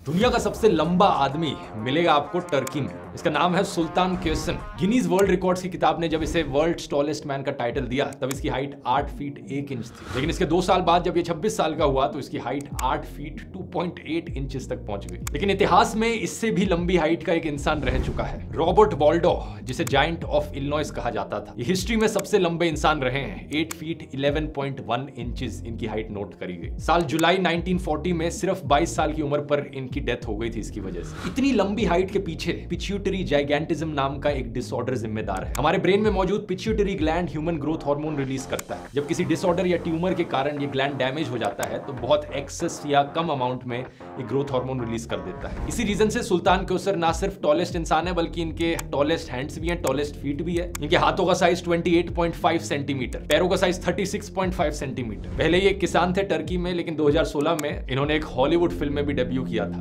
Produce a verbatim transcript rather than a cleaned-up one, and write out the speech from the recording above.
दुनिया का सबसे लंबा आदमी मिलेगा आपको टर्की में। इसका नाम है Sultan Kosen. Guinness world records की किताब ने जब इसे वर्ल्ड टॉलेस्ट मैन का टाइटल दिया तब इसकी हाइट आठ फीट एक इंच थी, लेकिन इसके दो साल बाद जब ये छब्बीस साल का हुआ तो इसकी हाइट आठ फीट दो पॉइंट आठ इंचेस तक पहुंच गई। लेकिन इतिहास में इससे भी लंबी हाइट का एक इंसान रह चुका है, रॉबर्ट वाल्डो, जिसे जायंट ऑफ इलिनॉइस कहा जाता था। ये हिस्ट्री में सबसे लंबे इंसान रहे हैं। आठ फीट ग्यारह पॉइंट एक इंचेस इनकी हाइट नोट करी गई। साल जुलाई उन्नीस सौ चालीस में सिर्फ बाईस साल की उम्र पर इनकी डेथ हो गई थी इसकी वजह से। इतनी लंबी हाइट के पीछे पिट्यूटरी जाइगेंटिज्म नाम का एक डिसऑर्डर जिम्मेदार है। हमारे ब्रेन में मौजूद pituitary gland human growth hormone release करता है। जब किसी डिसऑर्डर या ट्यूमर के कारण ये ग्लैंड डैमेज हो जाता है तो बहुत एक्सेस या कम अमाउंट में ये ग्रोथ हार्मोन रिलीज कर देता है। इसी रीजन से सुल्तान क्योसर ना सिर्फ टॉलेस्ट इंसान है बल्कि इनके टॉलेस्ट हैंड्स भी हैं, टॉलेस्ट फीट भी है। इनके हाथों का साइज अट्ठाईस पॉइंट पाँच सेंटीमीटर, पैरों का साइज छत्तीस पॉइंट पाँच सेंटीमीटर। पहले ये किसान थे टर्की में, लेकिन दो हज़ार सोलह में इन्होंने एक हॉलीवुड फिल्म में भी डेब्यू किया था।